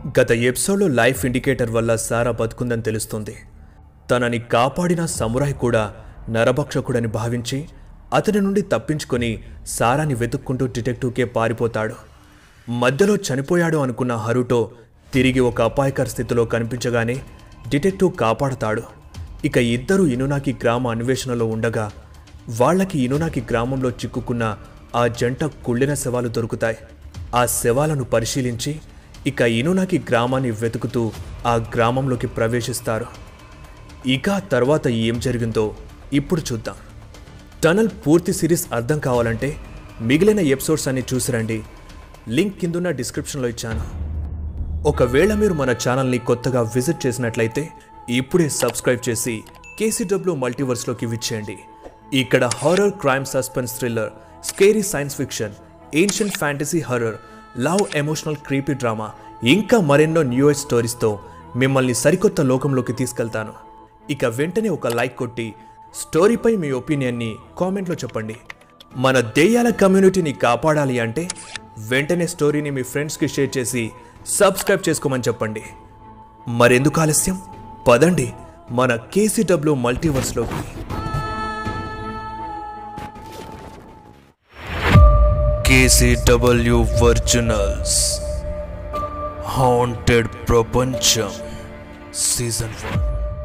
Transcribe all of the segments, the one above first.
గత ఎపిసోడ్లో life indicator వల్ల సారా బతుకుందని తెలుస్తుంది. తనని కాపాడిన సమురాయ్ కూడా నరభక్షకుడని భావించి అతని నుండి తప్పించుకొని సారాని వెతుక్కుంటూ డిటెక్టివ్కే పారిపోతాడు. మధ్యలో చనిపోయాడు అనుకున్న హరుటో తిరిగి ఒక అపాయకర స్థితిలో కనిపించగానే డిటెక్టివ్ కాపాడతాడు. ఇక ఇద్దరు ఇనునాకి గ్రామ అన్వేషణలో ఉండగా వాళ్లకి ఇనునాకి గ్రామంలో చిక్కుకున్న ఆ జంట కుళ్ళిన శవాలు దొరుకుతాయి. ఆ శవాలను పరిశీలించి ఇక ఇనునాకి గ్రామాన్ని వెతుకుతూ ఆ గ్రామంలోకి ప్రవేశిస్తారు. ఇక తర్వాత ఏం జరిగిందో ఇప్పుడు చూద్దాం. టనల్ పూర్తి సిరీస్ అర్థం కావాలంటే మిగిలిన ఎపిసోడ్స్ అన్ని చూసిరండి. లింక్ కిందున్న డిస్క్రిప్షన్లో ఇచ్చాను. ఒకవేళ మీరు మన ఛానల్ని కొత్తగా విజిట్ చేసినట్లయితే ఇప్పుడే సబ్స్క్రైబ్ చేసి కేసీడబ్ల్యూ మల్టీవర్స్లోకి విచ్చేయండి. ఇక్కడ horror, crime, suspense, thriller, scary science fiction, ancient fantasy, horror, love, emotional, creepy drama ఇంకా మరెన్నో న్యూ ఏజ్ స్టోరీస్తో మిమ్మల్ని సరికొత్త లోకంలోకి తీసుకెళ్తాను. ఇక వెంటనే ఒక లైక్ కొట్టి స్టోరీపై మీ ఒపీనియన్ని కామెంట్లో చెప్పండి. మన దెయ్యాల కమ్యూనిటీని కాపాడాలి అంటే వెంటనే స్టోరీని మీ ఫ్రెండ్స్కి షేర్ చేసి సబ్స్క్రైబ్ చేసుకోమని చెప్పండి. మరెందుకు ఆలస్యం, పదండి మన కేసీడబ్ల్యూ మల్టీవర్స్లోకి. కేసీడబ్ల్యూ ఒరిజినల్స్ హాంటెడ్ ప్రపంచం సీజన్ 1.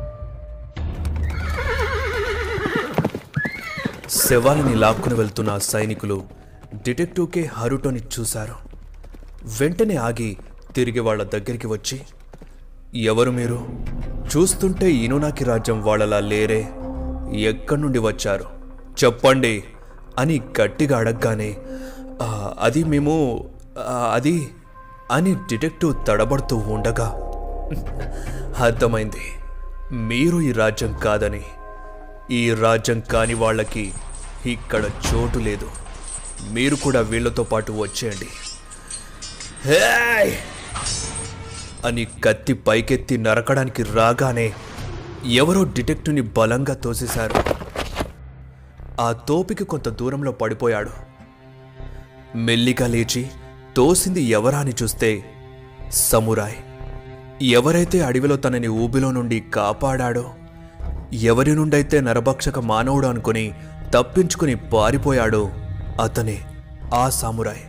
శవాలని లాక్కుని వెళ్తున్న సైనికులు డిటెక్టివ్కే హరుటోని చూశారు. వెంటనే ఆగి తిరిగి వాళ్ళ దగ్గరికి వచ్చి, ఎవరు మీరు? చూస్తుంటే ఇనునాకి రాజ్యం వాళ్ళలా లేరే, ఎక్కడి నుండి వచ్చారు చెప్పండి అని గట్టిగా అడగగానే అది అని డిటెక్టివ్ తడబడుతూ ఉండగా అర్థమైంది, మీరు ఈ రాజ్యం కాదని. ఈ రాజ్యం కాని వాళ్ళకి ఇక్కడ చోటు లేదు. మీరు కూడా వీళ్ళతో పాటు వచ్చేయండి అని కత్తి పైకెత్తి నరకడానికి రాగానే ఎవరో డిటెక్టివ్ని బలంగా తోసేశారు. ఆ తోపికి కొంత దూరంలో పడిపోయాడు. మెల్లిగా లేచి తోసింది ఎవరా అని చూస్తే సమురాయ్. ఎవరైతే అడవిలో తనని ఊబిలో నుండి కాపాడాడో, ఎవరి నుండైతే నరభక్షక మానవుడు అనుకుని తప్పించుకుని పారిపోయాడో అతనే ఆ సమురాయ్.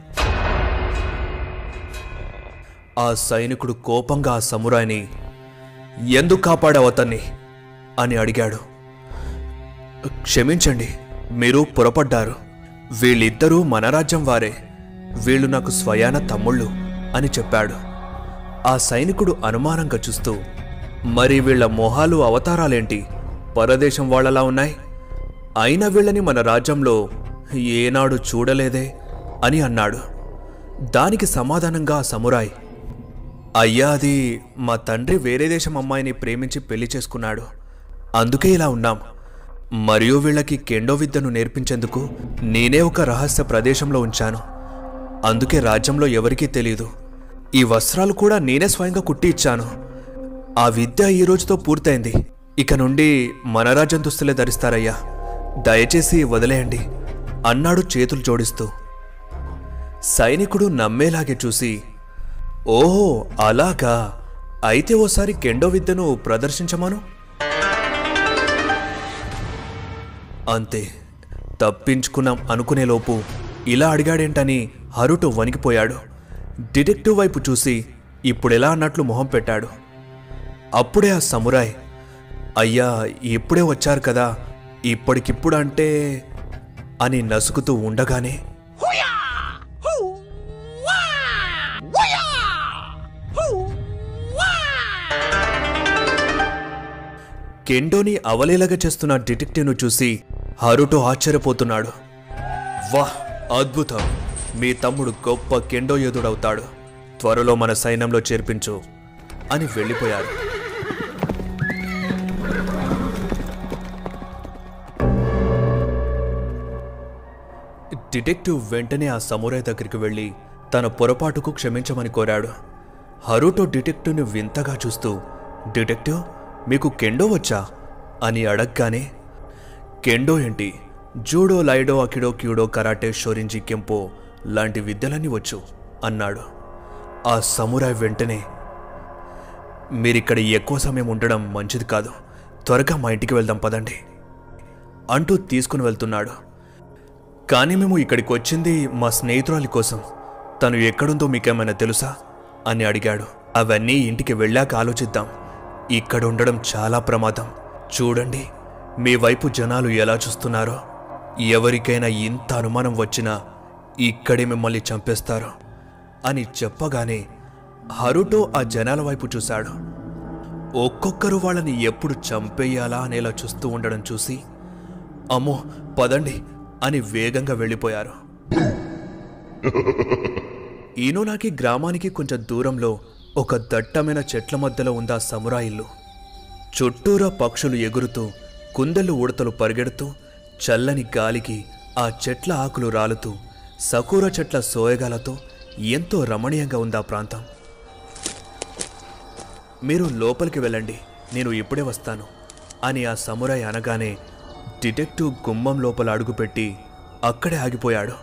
ఆ సైనికుడు కోపంగా ఆ సమురాయ్ని, ఎందుకు కాపాడావు అతన్ని అని అడిగాడు. క్షమించండి, మీరు పొరపడ్డారు. వీళ్ళిద్దరూ మన రాజ్యం వారే. వీళ్ళు నాకు స్వయాన తమ్ముళ్ళు అని చెప్పాడు. ఆ సైనికుడు అనుమానంగా చూస్తూ, మరి వీళ్ల మొహాలు అవతారాలేంటి పరదేశం వాళ్లలా ఉన్నాయి? అయినా వీళ్ళని మన రాజ్యంలో ఏనాడు చూడలేదే అని అన్నాడు. దానికి సమాధానంగా సమురాయ్, అయ్యా, అది మా తండ్రి వేరే దేశం అమ్మాయిని ప్రేమించి పెళ్లి చేసుకున్నాడు. అందుకే ఇలా ఉన్నాం. మరియు వీళ్ళకి కెండో విద్యను నేర్పించేందుకు నేనే ఒక రహస్య ప్రదేశంలో ఉంచాను. అందుకే రాజ్యంలో ఎవరికీ తెలియదు. ఈ వస్త్రాలు కూడా నేనే స్వయంగా కుట్టి ఇచ్చాను. ఆ విద్య ఈ రోజుతో పూర్తయింది. ఇక నుండి మన రాజ్యం దుస్తులే ధరిస్తారయ్యా, దయచేసి వదిలేయండి అన్నాడు చేతులు జోడిస్తూ. సైనికుడు నమ్మేలాగే చూసి, ఓహో అలాగా, అయితే ఓసారి కెండో విద్యను ప్రదర్శించమాను. అంతే, తప్పించుకున్నాం అనుకునేలోపు ఇలా అడిగాడేంటని హరుటో వణికిపోయాడు. డిటెక్టివ్ వైపు చూసి ఇప్పుడెలా అన్నట్లు మొహం పెట్టాడు. అప్పుడే ఆ సమురాయ్, అయ్యా ఇప్పుడే వచ్చారు కదా, ఇప్పటికిప్పుడు అంటే అని నసుకుతూ ఉండగానే కెండోని అవలేలగా చేస్తున్న డిటెక్టివ్ను చూసి హరుటో ఆశ్చర్యపోతున్నాడు. వాహ్, అద్భుతం! మీ తమ్ముడు గొప్ప కెండో యోధుడవుతాడు. త్వరలో మన సైన్యంలో చేర్పించు అని వెళ్ళిపోయారు. డిటెక్టివ్ వెంటనే ఆ సమురాయ్ దగ్గరికి వెళ్ళి తన పొరపాటుకు క్షమించమని కోరాడు. హరుటో డిటెక్టివ్ని వింతగా చూస్తూ, డిటెక్టివ్, మీకు కెండో వచ్చా అని అడగగానే, కెండో ఏంటి, జూడో, లైడో, అకిడో, క్యూడో, కరాటే, షోరింజీ, కెంపో లాంటి విద్యలన్నీ వచ్చు అన్నాడు. ఆ సమురాయ్ వెంటనే మీరిక్కడ ఎక్కువ సమయం ఉండడం మంచిది కాదు. త్వరగా మా ఇంటికి వెళ్దాం పదండి అంటూ తీసుకుని వెళ్తున్నాడు. కానీ మేము ఇక్కడికి వచ్చింది మా స్నేహితురాలి కోసం. తను ఎక్కడుందో మీకేమైనా తెలుసా అని అడిగాడు. అవన్నీ ఇంటికి వెళ్ళాక ఆలోచిద్దాం. ఇక్కడ ఉండడం చాలా ప్రమాదం. చూడండి మీ వైపు జనాలు ఎలా చూస్తున్నారో. ఎవరికైనా ఇంత అనుమానం వచ్చినా ఇక్కడే మిమ్మల్ని చంపేస్తారు అని చెప్పగానే హరుటో ఆ జనాల వైపు చూశాడు. ఒక్కొక్కరు వాళ్ళని ఎప్పుడు చంపేయాలా అనేలా చూస్తూ ఉండడం చూసి అమ్మో పదండి అని వేగంగా వెళ్ళిపోయారు. ఈనోనాకి గ్రామానికి కొంచెం దూరంలో ఒక దట్టమైన చెట్ల మధ్యలో ఉందా సమురాయ్ ఇల్లు. చుట్టూరా పక్షులు ఎగురుతూ, కుందేళ్లు ఉడతలు పరిగెడుతూ, చల్లని గాలికి ఆ చెట్ల ఆకులు రాలుతూ, సకూర చెట్ల సోయగాలతో ఎంతో రమణీయంగా ఉందా ప్రాంతం. మీరు లోపలికి వెళ్ళండి, నేను ఇప్పుడే వస్తాను అని ఆ సమురాయ్ అనగానే డిటెక్టివ్ గుమ్మం లోపల అడుగుపెట్టి అక్కడే ఆగిపోయాడు.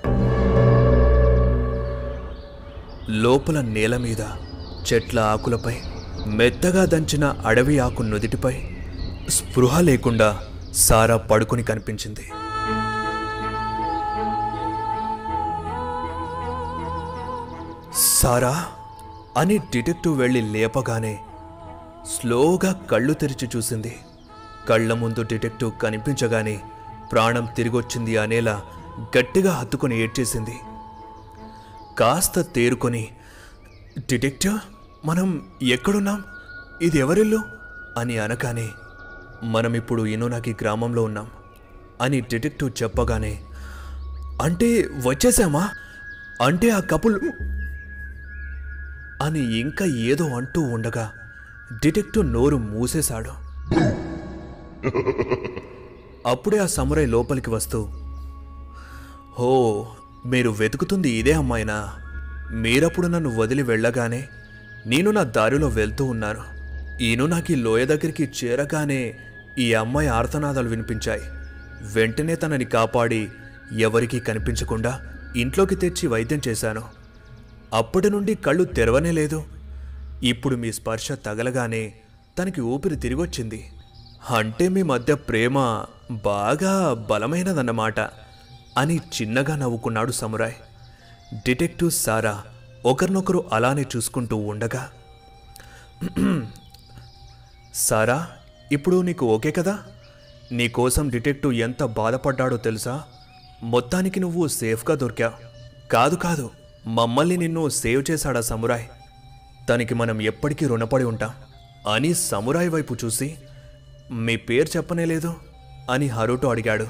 లోపల నేల మీద చెట్ల ఆకులపై మెత్తగా దంచిన అడవి ఆకు నుదిటిపై స్పృహ లేకుండా సారా పడుకుని కనిపించింది. సారా అని డిటెక్టివ్ వెళ్ళి లేపగానే స్లోగా కళ్ళు తెరిచి చూసింది. కళ్ల ముందు డిటెక్టివ్ కనిపించగానే ప్రాణం తిరిగొచ్చింది అనేలా గట్టిగా హత్తుకొని ఏడ్చేసింది. కాస్త తేరుకొని, డిటెక్టివ్ మనం ఎక్కడున్నాం, ఇది ఎవరిల్లు అని అనగానే మనమిప్పుడు ఈనోనాకి గ్రామంలో ఉన్నాం అని డిటెక్టివ్ చెప్పగానే, అంటే వచ్చేసామా, అంటే ఆ కపుల్ అని ఇంకా ఏదో అంటూ ఉండగా డిటెక్టివ్ నోరు మూసేశాడు. అప్పుడే ఆ సమురాయ్ లోపలికి వస్తూ, హో మీరు వెతుకుతుంది ఇదే అమ్మాయినా? మీరప్పుడు నన్ను వదిలి వెళ్ళగానే నేను నా దారిలో వెళ్తూ ఉన్నాను. ఈనోనాకి లోయ దగ్గరికి చేరగానే ఈ అమ్మాయి ఆర్తనాదాలు వినిపించాయి. వెంటనే తనని కాపాడి ఎవరికీ కనిపించకుండా ఇంట్లోకి తెచ్చి వైద్యం చేశాను. అప్పటి నుండి కళ్ళు తెరవనే లేదు. ఇప్పుడు మీ స్పర్శ తగలగానే తనకి ఊపిరి తిరిగొచ్చింది. అంటే మీ మధ్య ప్రేమ బాగా బలమైనదన్నమాట అని చిన్నగా నవ్వుకున్నాడు సమురాయ్. డిటెక్టివ్ సారా ఒకరినొకరు అలానే చూసుకుంటూ ఉండగా, సారా ఇప్పుడు నీకు ఓకే కదా? నీకోసం డిటెక్టివ్ ఎంత బాధపడ్డాడో తెలుసా? మొత్తానికి నువ్వు సేఫ్గా దొరికావు. కాదు కాదు, మమ్మల్ని నిన్ను సేవ్ చేశాడా సమురాయ్. తనకి మనం ఎప్పటికీ రుణపడి ఉంటాం అని సమురాయ్ వైపు చూసి, మీ పేరు చెప్పనేలేదు అని హరుటో అడిగాడు.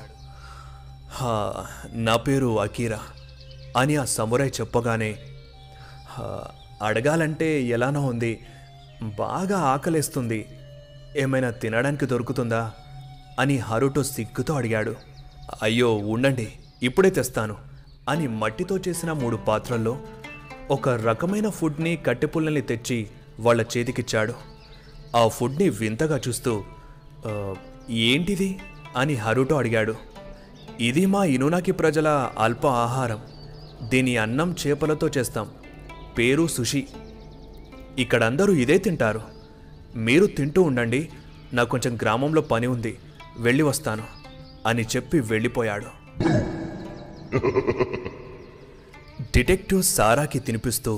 నా పేరు అకీరా అని ఆ సమురాయ్ చెప్పగానే, అడగాలంటే ఎలానో ఉంది, బాగా ఆకలేస్తుంది, ఏమైనా తినడానికి దొరుకుతుందా అని హరుటో సిగ్గుతో అడిగాడు. అయ్యో ఉండండి, ఇప్పుడే తెస్తాను అని మట్టితో చేసిన 3 పాత్రల్లో ఒక రకమైన ఫుడ్ని, కట్టెపుల్లల్ని తెచ్చి వాళ్ళ చేతికిచ్చాడు. ఆ ఫుడ్ని వింతగా చూస్తూ, ఏంటిది అని హరుటో అడిగాడు. ఇది మా ఈనోనాకి ప్రజల అల్ప ఆహారం. దీని అన్నం చేపలతో చేస్తాం. పేరు సుషి. ఇక్కడందరూ ఇదే తింటారు. మీరు తింటూ ఉండండి, నాకు కొంచెం గ్రామంలో పని ఉంది, వెళ్ళి వస్తాను అని చెప్పి వెళ్ళిపోయాడు. డిటెక్టివ్ సారాకి తినిపిస్తూ,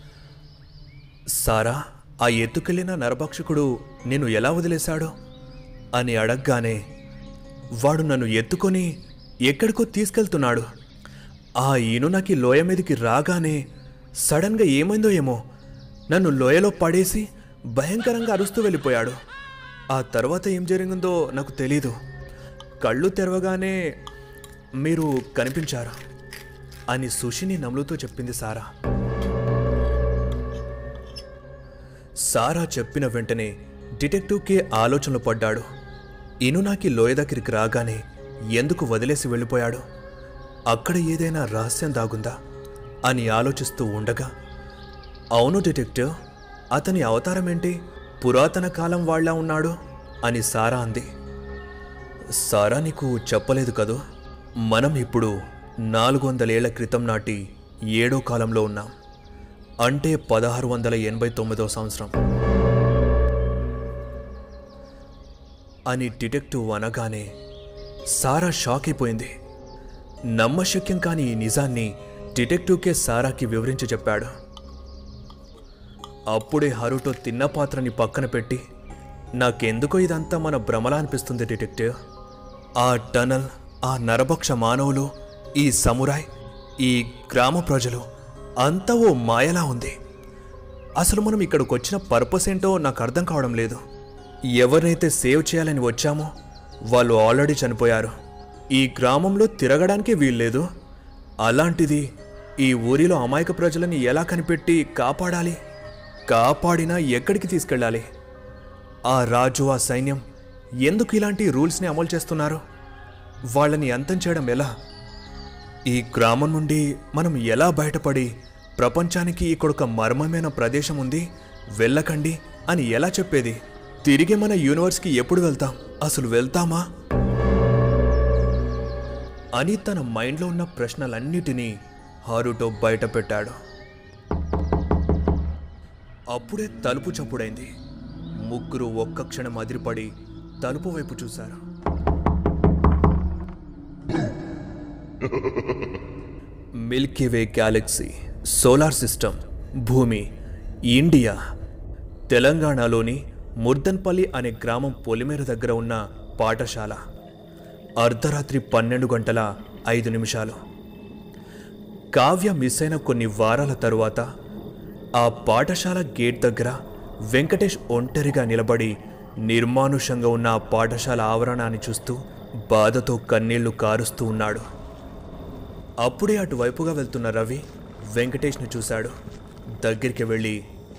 సారా ఆ ఎత్తుకెళ్ళిన నరభక్షకుడు నిన్ను ఎలా వదిలేశాడు అని అడగగానే, వాడు నన్ను ఎత్తుకొని ఎక్కడికో తీసుకెళ్తున్నాడు. ఆ ఈనోనాకి లోయ మీదకి రాగానే సడన్గా ఏమైందో ఏమో, నన్ను లోయలో పడేసి భయంకరంగా అరుస్తూ వెళ్ళిపోయాడు. ఆ తర్వాత ఏం జరిగిందో నాకు తెలీదు. కళ్ళు తెరవగానే మీరు కనిపించారు అని సుషిని నమ్ములుతూ చెప్పింది సారా. సారా చెప్పిన వెంటనే డిటెక్టివ్కే ఆలోచనలు పడ్డాడు. ఈనోనాకి లోయ దగ్గరికి రాగానే ఎందుకు వదిలేసి వెళ్ళిపోయాడు? అక్కడ ఏదైనా రహస్యం దాగుందా అని ఆలోచిస్తూ ఉండగా, అవును డిటెక్టివ్, అతని అవతారం ఏంటి, పురాతన కాలం వాళ్ళ ఉన్నాడు అని సారా అంది. సారా నీకు చెప్పలేదు కదూ, మనం ఇప్పుడు 400 ఏళ్ల క్రితం నాటి 7వ కాలంలో ఉన్నాం. అంటే 1689వ సంవత్సరం. అని డిటెక్టివ్ అనగానే సారా షాక్ అయిపోయింది. నమ్మశక్యం కాని ఈ నిజాన్ని డిటెక్టివ్కే సారాకి వివరించి చెప్పాడు. అప్పుడే హరుటో తిన్న పాత్రని పక్కన పెట్టి, నాకెందుకో ఇదంతా మన భ్రమలా అనిపిస్తుంది డిటెక్టివ్. ఆ టనల్, ఆ నరభక్ష మానవులు, ఈ సమురాయ్, ఈ గ్రామ ప్రజలు అంతా ఓ మాయలా ఉంది. అసలు మనం ఇక్కడికి వచ్చిన పర్పస్ ఏంటో నాకు అర్థం కావడం లేదు. ఎవరినైతే సేవ్ చేయాలని వచ్చామో వాళ్ళు ఆల్రెడీ చనిపోయారు. ఈ గ్రామంలో తిరగడానికి వీల్లేదు. అలాంటిది ఈ ఊరిలో అమాయక ప్రజలని ఎలా కనిపెట్టి కాపాడాలి? కాపాడినా ఎక్కడికి తీసుకెళ్ళాలి? ఆ రాజు, ఆ సైన్యం ఎందుకు ఇలాంటి రూల్స్ని అమలు చేస్తున్నారు? వాళ్ళని అంతం చేయడం ఎలా? ఈ గ్రామం నుండి మనం ఎలా బయటపడి ప్రపంచానికి ఇక్కడొక మర్మమైన ప్రదేశం ఉంది, వెళ్ళకండి అని ఎలా చెప్పేది? తిరిగి మన యూనివర్స్కి ఎప్పుడు వెళ్తాం? అసలు వెళ్తామా అని తన మైండ్లో ఉన్న ప్రశ్నలన్నిటినీ హారుటో బయట పెట్టాడు. అప్పుడే తలుపు చప్పుడైంది. ముగ్గురు ఒక్క క్షణం అదిరిపడి తలుపు వైపు చూశారు. మిల్కీవే గ్యాలక్సీ, సోలార్ సిస్టమ్, భూమి, ఇండియా, తెలంగాణలోని ముర్దన్పల్లి అనే గ్రామం పొలిమేర దగ్గర ఉన్న పాఠశాల. అర్ధరాత్రి 12:05. కావ్య మిస్ అయిన కొన్ని వారాల తరువాత ఆ పాఠశాల గేట్ దగ్గర వెంకటేష్ ఒంటరిగా నిలబడి నిర్మానుషంగా ఉన్న ఆ పాఠశాల ఆవరణాన్ని చూస్తూ బాధతో కన్నీళ్లు కారుస్తూ ఉన్నాడు. అప్పుడే అటువైపుగా వెళ్తున్న రవి వెంకటేష్ని చూశాడు. దగ్గరికి వెళ్ళి,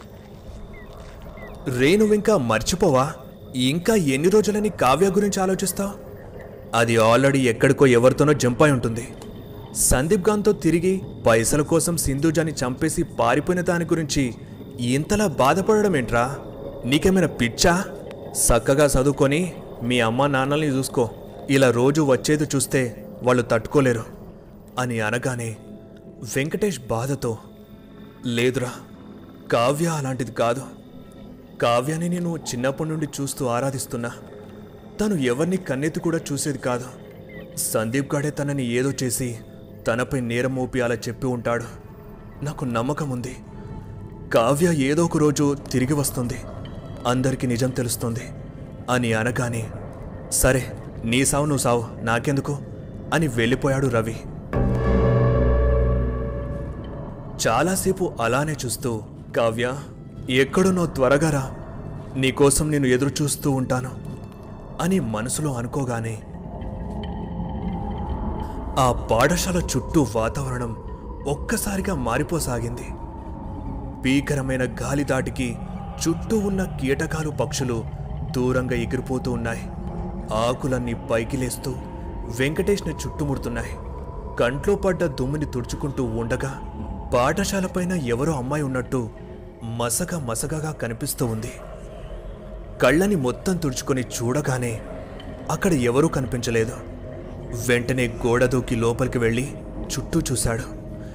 రే, నువ్వింకా మర్చిపోవా? ఇంకా ఎన్ని రోజులని కావ్య గురించి ఆలోచిస్తావు? అది ఆల్రెడీ ఎక్కడికో ఎవరితోనో జంప్ అయి ఉంటుంది. సందీప్ గాన్తో తిరిగి పైసల కోసం సింధూజాని చంపేసి పారిపోయిన దాని గురించి ఇంతలా బాధపడడం ఏంట్రా? నీకేమైనా పిచ్చా? చక్కగా చదువుకొని మీ అమ్మ నాన్నల్ని చూసుకో. ఇలా రోజు వచ్చేది చూస్తే వాళ్ళు తట్టుకోలేరు అని అనగానే వెంకటేష్ బాధతో, లేదురా, కావ్య అలాంటిది కాదు. కావ్యాని నేను చిన్నప్పటి నుండి చూస్తూ ఆరాధిస్తున్నా. తను ఎవరిని కన్నెత్తి కూడా చూసేది కాదు. సందీప్ గాడే తనని ఏదో చేసి తనపై నేరం మోపి అలా చెప్పి ఉంటాడు. నాకు నమ్మకం ఉంది, కావ్య ఏదో ఒక రోజు తిరిగి వస్తుంది, అందరికీ నిజం తెలుస్తుంది అని అనగానే, సరే, నీ సావు నువ్వు సావు, నాకెందుకు అని వెళ్ళిపోయాడు రవి. చాలాసేపు అలానే చూస్తూ, కావ్య, ఎక్కడున్నో త్వరగా రా, నీకోసం నేను ఎదురు చూస్తూ ఉంటాను అని మనసులో అనుకోగానే ఆ పాఠశాల చుట్టూ వాతావరణం ఒక్కసారిగా మారిపోసాగింది. భీకరమైన గాలి దాటికి చుట్టూ ఉన్న కీటకాలు, పక్షులు దూరంగా ఎగిరిపోతూ ఉన్నాయి. ఆకులన్నీ పైకి లేస్తూ వెంకటేష్ని చుట్టుముడుతున్నాయి. కంట్లో పడ్డ దుమ్ముని తుడుచుకుంటూ ఉండగా పాఠశాల పైన ఎవరో అమ్మాయి ఉన్నట్టు మసగగా కనిపిస్తూ ఉంది. కళ్ళని మొత్తం తుడుచుకొని చూడగానే అక్కడ ఎవరూ కనిపించలేదు. వెంటనే గోడ దూకి లోపలికి వెళ్ళి చుట్టూ చూశాడు.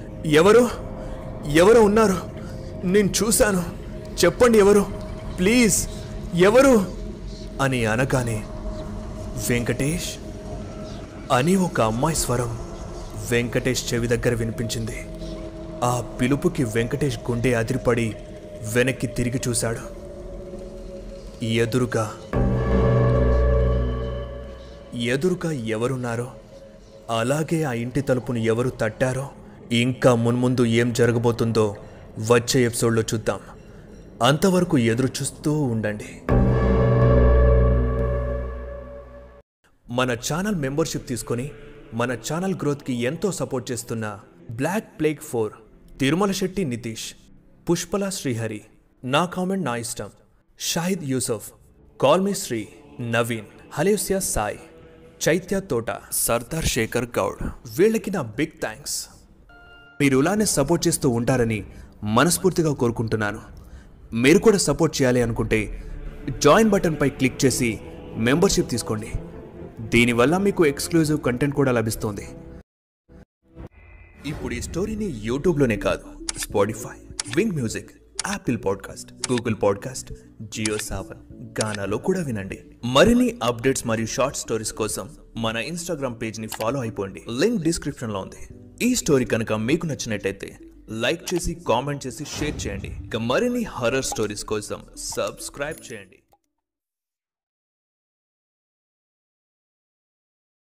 ఎవరో ఉన్నారు, నేను చూశాను, చెప్పండి ఎవరు, ప్లీజ్ ఎవరు అని అనగానే, వెంకటేష్ అని ఒక అమ్మాయి స్వరం వెంకటేష్ చెవి దగ్గర వినిపించింది. ఆ పిలుపుకి వెంకటేష్ గుండె అదిరిపడి వెనక్కి తిరిగి చూశాడు. ఎదురుగా ఎవరున్నారో, అలాగే ఆ ఇంటి తలుపును ఎవరు తట్టారో, ఇంకా మున్ముందు ఏం జరగబోతుందో వచ్చే ఎపిసోడ్లో చూద్దాం. అంతవరకు ఎదురు చూస్తూ ఉండండి. మన ఛానల్ మెంబర్షిప్ తీసుకొని మన ఛానల్ గ్రోత్కి ఎంతో సపోర్ట్ చేస్తున్న బ్లాక్ ప్లేగ్ 4, తిరుమల శెట్టి నితీష్, పుష్పల శ్రీహరి, నా కామెంట్ నా ఇష్టం, షాహిద్ యూసఫ్, కాల్మీ శ్రీ, నవీన్, హలేసియా సాయ్, చైత్య తోట, సర్దార్ శేఖర్ గౌడ్, వీళ్ళకి నా బిగ్ థ్యాంక్స్. మీరు ఇలానే సపోర్ట్ చేస్తూ ఉంటారని మనస్ఫూర్తిగా కోరుకుంటున్నాను. మీరు కూడా సపోర్ట్ చేయాలి అనుకుంటే జాయిన్ బటన్పై క్లిక్ చేసి మెంబర్షిప్ తీసుకోండి. దీనివల్ల మీకు ఎక్స్క్లూజివ్ కంటెంట్ కూడా లభిస్తుంది. ఇప్పుడు ఈ స్టోరీని యూట్యూబ్లోనే కాదు, Spotify, Wynk music, Apple podcast, Google podcast, Jio Saavn, గానాలో కూడా వినండి. మరిన్ని అప్డేట్స్ మరియు షార్ట్ స్టోరీస్ కోసం మన ఇన్స్టాగ్రామ్ పేజ్ని ఫాలో అయిపోండి. లింక్ డిస్క్రిప్షన్లో ఉంది. ఈ స్టోరీ కనుక మీకు నచ్చినట్టయితే లైక్ చేసి, కామెంట్ చేసి, షేర్ చేయండి. ఇక మరిన్ని హారర్ స్టోరీస్ కోసం సబ్స్క్రైబ్ చేయండి.